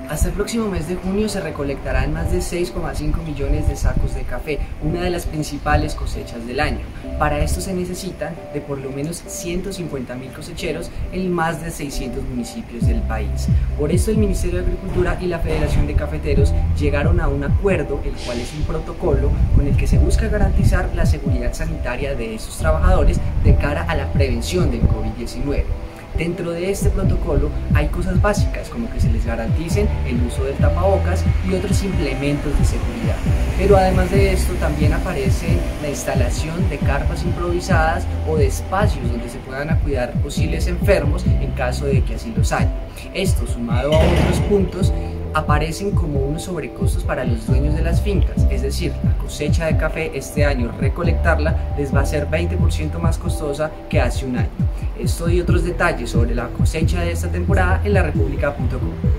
Hasta el próximo mes de junio se recolectarán más de 6,5 millones de sacos de café, una de las principales cosechas del año. Para esto se necesitan de por lo menos 150.000 cosecheros en más de 600 municipios del país. Por esto el Ministerio de Agricultura y la Federación de Cafeteros llegaron a un acuerdo, el cual es un protocolo con el que se busca garantizar la seguridad sanitaria de estos trabajadores de cara a la prevención del COVID-19. Dentro de este protocolo hay cosas básicas como que se les garanticen el uso del tapabocas y otros implementos de seguridad. Pero además de esto también aparece la instalación de carpas improvisadas o de espacios donde se puedan cuidar posibles enfermos en caso de que así los haya. Esto, sumado a otros puntos, aparecen como unos sobrecostos para los dueños de las fincas, es decir, la cosecha de café este año, recolectarla les va a ser 20% más costosa que hace un año. Esto y otros detalles sobre la cosecha de esta temporada en larepublica.com.